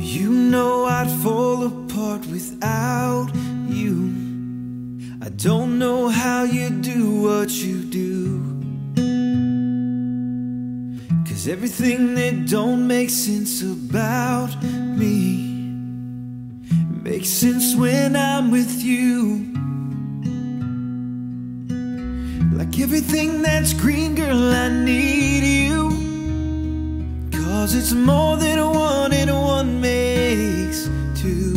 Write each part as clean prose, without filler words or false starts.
You know I'd fall apart without you. I don't know how you do what you do, 'cause everything that don't make sense about me makes sense when I'm with you. Like everything that's green, girl, I need you, 'cause it's more than one and one makes two.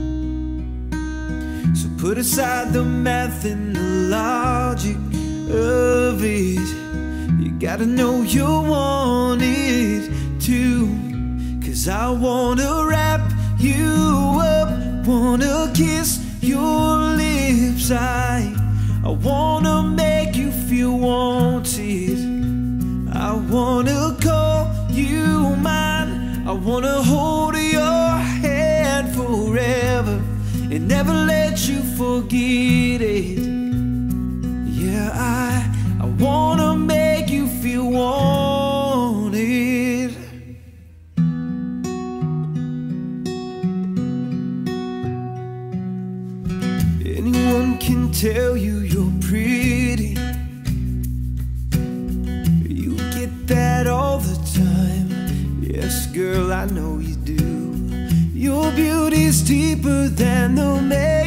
So put aside the math and the logic of it. You gotta know you want it too, 'cause I wanna wrap you up, wanna kiss your lips. I wanna make you feel wanted. I wanna call you mine. I wanna hold your hand forever and never let you forget it. Yeah, I wanna make you feel wanted. Anyone can tell you you're pretty. You get that all the time. Yes, girl, I know you do. Your beauty's deeper than the man